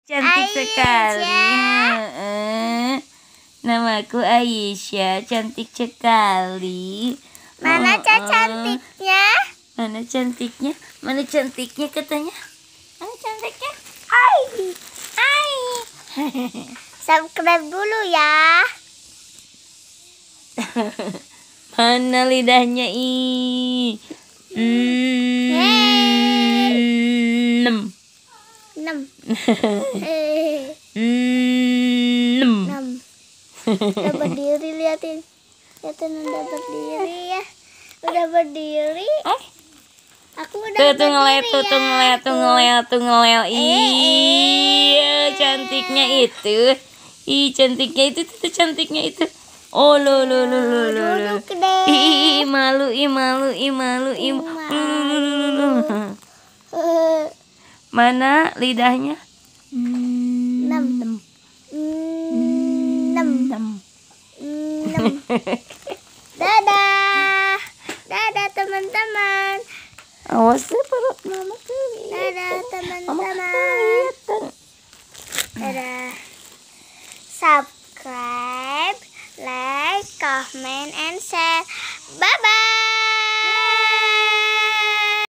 Cantik sekali. Aisyah. Namaku Aisyah, cantik sekali. Mana cantiknya? Mana cantiknya? Mana cantiknya katanya? Mana cantiknya? Hai. Hai. Subscribe dulu ya. Mana lidahnya ih? 6. 6. 6. Udah berdiri, liatin udah berdiri ya. Udah berdiri. Aku udah Tuh ngeliat, berdiri tuh ngeliat. Iya, cantiknya itu. Ih, cantiknya itu, tuh cantiknya itu. Oh, lo. Duduk deh. Ih, malu. Mana lidahnya? 6. 6. Dadah teman-teman. Awas deh perut mama tuh. Dadah teman-teman. Dadah. Subscribe, like, comment, and share. Bye-bye.